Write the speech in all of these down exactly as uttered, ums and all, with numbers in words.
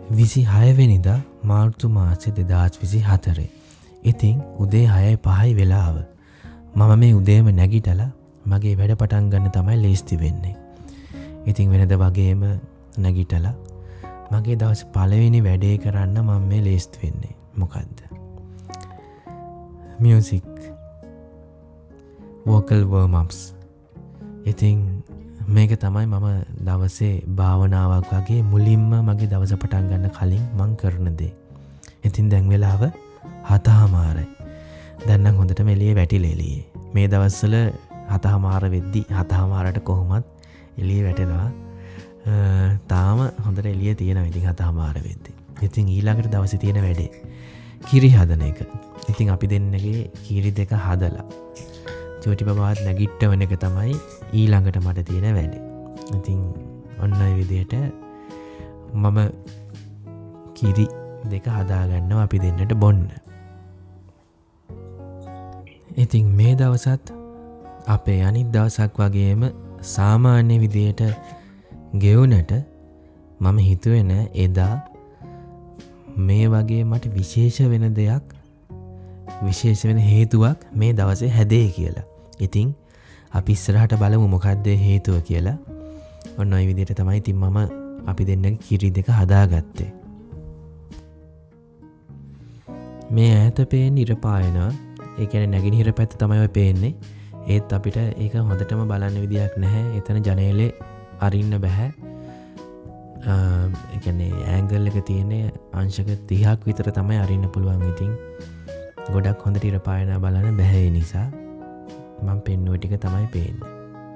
විසිහය වෙනිදා මාර්තු මාසේ දෙදාස් විසි හතර. ඉතින් උදේ හයයි පහයි වෙලාව. මම මේ උදේම නැගිටලා මගේ වැඩ පටන් ගන්න තමයි ලේස්ති වෙන්නේ. ඉතින් වෙනද වගේම නැගිටලා මගේ දවස් පළවෙනි වැඩේ කරන්න මම මේ ලේස්ති වෙන්නේ. මොකද්ද? Music vocal warm ups. ඉතින් මේක තමයි මම දවසේ භාවනාවක් වගේ මුලින්ම මගේ දවස පටන් ගන්න කලින් මං කරන දේ. ඉතින් දැන් වෙලාව හතහමාරයි. දැන් නම් හොඳටම එළියේ වැටිලා එළියේ. මේ දවස්වල හතහමාර වෙද්දි හතහමාරට කොහොමත් එළියේ වැටෙනවා. තාම හොඳට එළියේ තියෙනවා ඉතින් හතහමාර වෙද්දි. ඉතින් ඊළඟට දවසේ තියෙන වැඩේ කිරි හදන එක. ඉතින් අපි දෙන්නගේ කිරි දෙක හදලා චෝටි බබාත් නැගිට්ටවන එක තමයි ඊළඟට මට තියෙන වැඩේ. ඉතින් ඔන්න ඔය විදිහට මම කිරි දෙක හදාගන්නවා අපි දෙන්නට බොන්න. ඉතින් මේ දවසත් අපේ අනිත් දවසක් වගේම සාමාන්‍ය විදිහට ගෙවුනට මම හිතුවේ නෑ එදා මේ වගේ මට විශේෂ වෙන දෙයක් විශේෂ වෙන හේතුවක් මේ දවසේ හැදේ කියලා. ඉතින් අපි ඉස්සරහට බලමු මොකක්ද හේතුව කියලා. ඔන්න ඔය විදිහට තමයි ඉතින් මම අපි දෙන්නගේ කිරි දෙක හදාගත්තේ. මේ ඈත පේන ඉර පායනවා. ඒ කියන්නේ නැගිනහිර පැත්ත තමයි ඔය පේන්නේ. ඒත් අපිට ඒක හොඳටම බලන්න විදියක් නැහැ. එතන ජනේලේ අරින්න බෑ. ඒ කියන්නේ ඇන්ගල් එක තියෙන අංශක තිහක් විතර තමයි අරින්න පුළුවන්. ඉතින් ගොඩක් හොඳට ඉර පායනවා බලන්න බෑ. ඒ නිසා මම පෙන්නුව ටික තමයි පේන්නේ.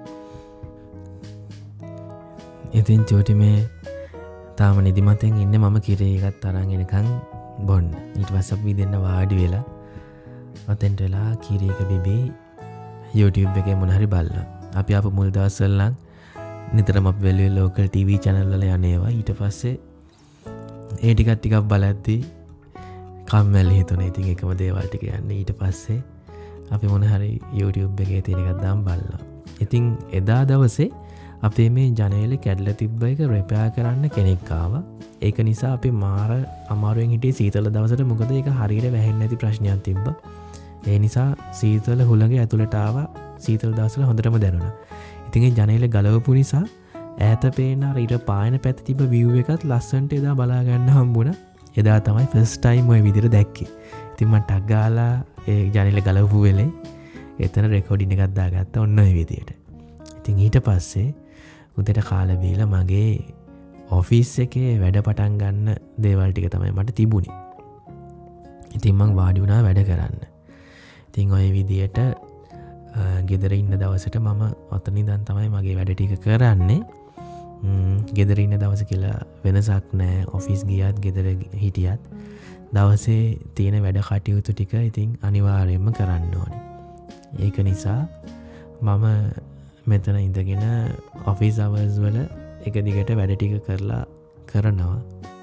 ඉතින් චෝටි මේ තාම නිදිමතෙන් ඉන්නේ. මම කිරි එකත් අරන් එනකන් බොන්න. ඊට පස්සේ අපි දෙන්න වාඩි වෙලා ඔතෙන්ට වෙලා කිරි එක බිබී YouTube එකේ මොන හරි බලලා. අපි ආපු මුල් දවස්වල නම් නිතරම අපි බැලුවේ local T V channel වල යන්නේවා. ඊට පස්සේ ඒ ටිකක් ටිකක් බලද්දී කම්මැලි හිතුණා. ඉතින් එකම දේවල් ටික යන්නේ. ඊට පස්සේ අපි මොන හරි YouTube එකේ තියෙන එකක් දාන් බලනවා. ඉතින් එදා දවසේ අපේ මේ ජනේලේ කැඩලා තිබ්බ එක රිපෙයාර් කරන්න කෙනෙක් ආවා. ඒක නිසා අපි මාර අමාරුවෙන් හිටියේ සීතල දවසට. මොකද ඒක හරියට වැහෙන්නේ නැති ප්‍රශ්නයක් තිබ්බා. ඒ නිසා සීතල හුළඟ ඇතුළට ආවා. සීතල දවස්වල හොඳටම දැනුණා. ඉතින් ඒ ජනේලේ ගලවපු නිසා ඈත පේන අර ඉර පායන පැත්තේ තිබ්බ view එකත් ලස්සනට එදා බලා ගන්න හම්බුණා. එදා තමයි first time ওই විදිහට දැක්කේ. ඉතින් මම ටක් ගාලා ඒ ජනේලේ ගලවපු වෙලේ එතන රෙකෝඩින් එකක් දාගත්තා ඔන්න ඔය විදිහට. ඉතින් ඊට පස්සේ උදේට කාලා බීලා මගේ ඔෆිස් එකේ වැඩ පටන් ගන්න දේවල් ටික තමයි මට තිබුණේ. ඉතින් මං වාඩි වුණා වැඩ කරන්න. ඉතින් ඔය විදිහට ගෙදර ඉන්න දවසට මම ඔතන ඉඳන් තමයි මගේ වැඩ ටික කරන්නේ. ගෙදර ඉන්න දවස කියලා වෙනසක් නැහැ. ඔෆිස් ගියත් ගෙදර හිටියත් දවසේ තියෙන වැඩ කටයුතු ටික ඉතින් අනිවාර්යයෙන්ම කරන්න ඕනේ. ඒක නිසා මම මෙතන ඉඳගෙන ඔෆිස් අවර්ස් වල එක දිගට වැඩ ටික කරලා කරනවා.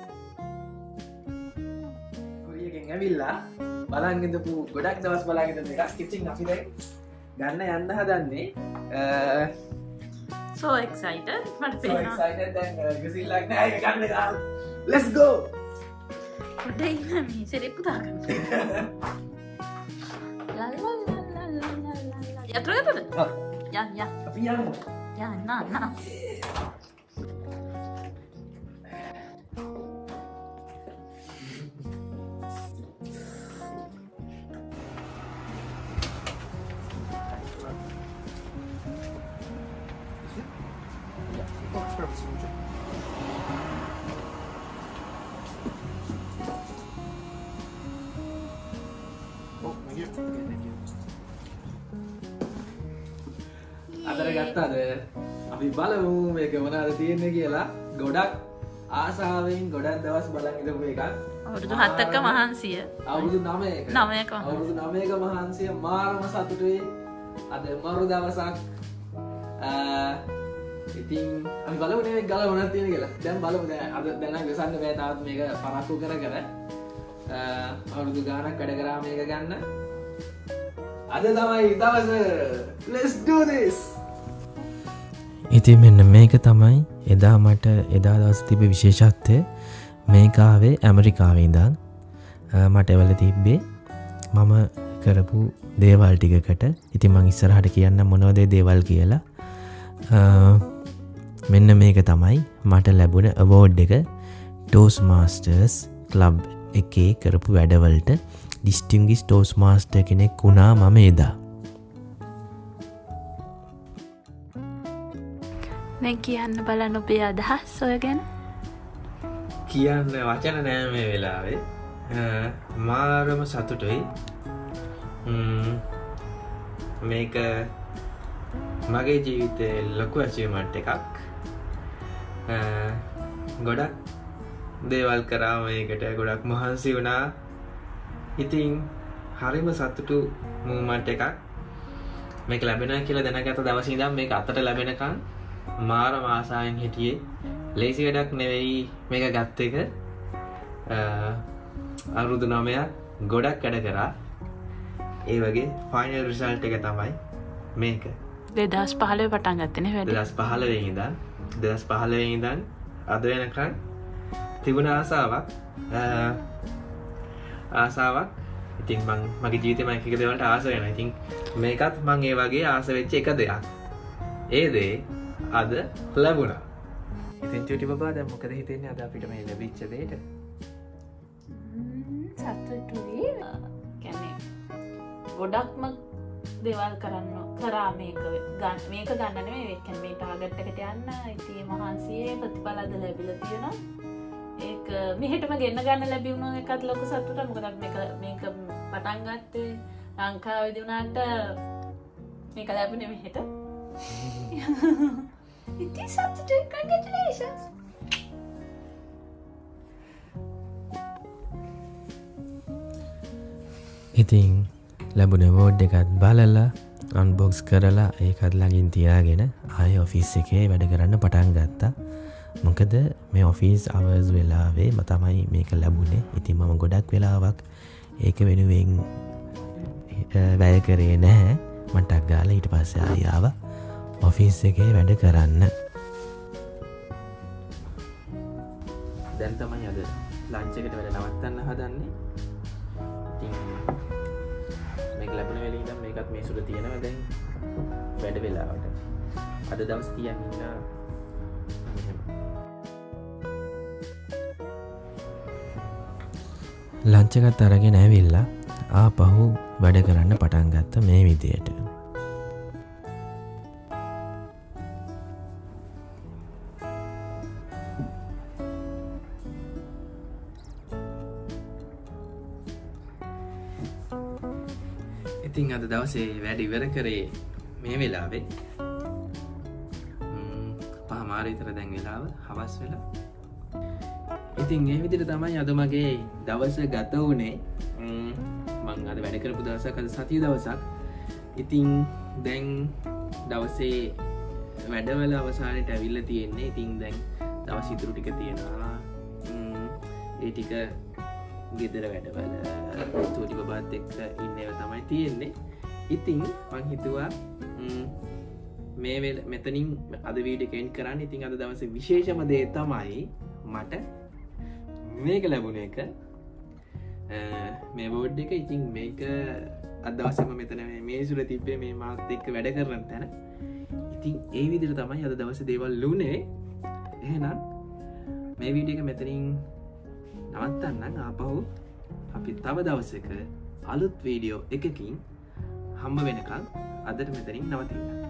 කොරියගෙන් ඇවිල්ලා බලන් ඉඳපු ගොඩක් දවස් බලාගෙන ඉඳන් එකක් ඉතින් අපි දැන් ගන්න යන්න හදන්නේ. so excited මට so පේනවා excited දැන් ගිසිල්ලක් නෑ ඒක ගන්න ගාල්. let's go. උඩේ ඉන්න මේ සෙරෙප්පු දාගන්න ලා ලා ලා ලා ලා ලා යතර යතර යා යා අපි යමු. යා නා නා අතර ගත්තාද අපි බලමු මේක මොනවද තියෙන්නේ කියලා. ගොඩක් ආසාවෙන් ගොඩක් දවස් බලන් ඉඳපු එකක්. අවුරුදු හතක මහන්සිය අවුරුදු නවයක නවයක අවුරුදු නවයක මහන්සිය මාරම සතුටුයි. අද මරු දවසක්. ඉතින් අපි බලමු මේක ගාලා මොනවද තියෙන්නේ කියලා. දැන් බලමු. දැන් අද දැන් නම් ගසන්න බෑ. තාත් මේක පරක්කු කර කර අවුරුදු ගානක් වැඩ කරා මේක ගන්න. අද තමයි දවස. let's do this. ඉතින් මෙන්න මේක තමයි එදා මට එදා දවස් තිබ්බ විශේෂත්වය. මේකාවේ ඇමරිකාවේ ඉඳන් මට එවල තිබ්බේ මම කරපු දේවල් ටිකකට. ඉතින් මං ඉස්සරහට කියන්න මොනවද දේවල් කියලා. මෙන්න මේක තමයි මට ලැබුණ අවෝඩ් එක Toastmasters Club එකේ කරපු වැඩවලට ඩිස්ටින්ගිෂ් Toastmaster කෙනෙක් වුණා මම එදා. දැන් කියන්න බලන්න ඔබේ අදහස් ඔය ගැන. කියන්න වචන නෑ මේ වෙලාවේ. මාරම සතුටුයි. මේක මගේ ජීවිතේ ලොකු අචීව්මන්ට් එකක්. ගොඩක් දේවල් කරා මේකට ගොඩක් මහන්සි වුණා. ඉතින් හරිම සතුටු මූමන්ට් එකක්. මේක ලැබෙනවා කියලා දැනගත්ත දවසේ ඉඳන් මේක අතට ලැබෙනකන් මාරම ආසාවෙන් හිටියේ. ලේසි වැඩක් නෙවෙයි මේක ගත්ත එක. අවුරුදු නවයක් ගොඩක් වැඩ කරා. ඒ වගේ ෆයිනල් රිසල්ට් එක තමයි මේක. දෙදහස් පහළොව පටන් ගත්තනේ වැඩ. දෙදහස් පහළොව ඉඳන් දෙදහස් පහළොව ඉඳන් අද වෙනකන් තිබුණ ආසාවක් ආසාවක් ඉතින් මං මගේ ජීවිතේ මම එක එක දේවල්ට ආස වෙනවා. ඉතින් මේකත් මං ඒ වගේ ආස වෙච්ච එක දෙයක්. ඒ දේ අද ලැබුණා. ඉතින් චුටි බබා දැන් මොකද හිතෙන්නේ අද අපිට මේ ලැබිච්ච දෙයට? සතුටුයි. කියන්නේ ගොඩක්ම දේවල් කරන්න කරා මේක ගන්න මේක ගන්න නෙමෙයි ඒ කියන්නේ මේ ටාගට් එකට යන්න ඉතින් මහන්සියේ ප්‍රතිඵල අද ලැබිලා තියෙනවා. ඒක මෙහෙටම ගෙන්න ගන්න ලැබුණා එකත් ලොකු සතුටක්. මොකද මේක මේක පටන් ගත්තේ ලංකාවේදී වුණාට මේක ලැබුණේ මෙහෙට. ඉතින් සතුටුයි. Congratulations. ඉතින් ලැබුණ අවෝඩ් එකත් බලලා අන්බොක්ස් කරලා ඒකත් ළඟින් තියාගෙන ආයෙ ඔෆිස් එකේ වැඩ කරන්න පටන් ගත්තා. මොකද මේ ඔෆිස් අවර්ස් වෙලාවේ ම තමයි මේක ලැබුණේ. ඉතින් මම ගොඩක් වෙලාවක් ඒක වෙනුවෙන් වැය කරේ නැහැ. මටක් ගාලා ඊට පස්සේ ආයෙ ආවා ඔෆිස් එකේ වැඩ කරන්න. දැන් තමයි අද ලන්ච් එකට වැඩ නවත්තන්න හදන්නේ. ඉතින් මේක ලැබුණ වෙලේ ඉඳන් මේකත් මේ සුළු තියෙනවා දැන් වැඩ වෙලාවට. අද දවස් තියන් ඉන්න ලන්ච් එකත් අරගෙන ඇවිල්ලා ආපහු වැඩ කරන්න පටන් ගත්ත මේ විදියට. ඉතින් අද දවසේ වැඩ ඉවර කරේ මේ වෙලාවේ පහමාර විතර දැන් වෙලාව හවස් වෙලා. ඉතින් ඒ විදිහට තමයි අද මගේ දවස ගත වුණේ. මං අද වැඩ කරපු දවසක් අද සතිය දවසක්. ඉතින් දැන් දවසේ වැඩවල අවසානයට ඇවිල්ලා තියෙන්නේ. ඉතින් දැන් දවස් ඉතුරු ටික තියෙනවා. ඒ ටික ගෙදර වැඩවල චූටි බබාත් එක්ක ඉන්න ඒවා තමයි තියෙන්නේ. ඉතින් මං හිතුවා මේ වෙල මෙතනින් අද වීඩියෝ එක එන්ඩ් කරන්න. ඉතින් අද දවසේ විශේෂම දේ තමයි මට මේක ලැබුණ එක. මේ බෝඩ් එක. ඉතින් මේක අද දවසේම මෙතන මේ මේසුර තිබ්බේ මේ මාත් එක්ක වැඩ කරන තැන. ඉතින් ඒ විදිහට තමයි අද දවසේ දේවල් ලුනේ. එහෙනම් මේ වීඩියෝ එක මෙතනින් නවත්තන්නම්. ආපහු අපි තව දවසක අලුත් වීඩියෝ එකකින් හම්බ වෙනකන් අදට මෙතනින් නවතින්න.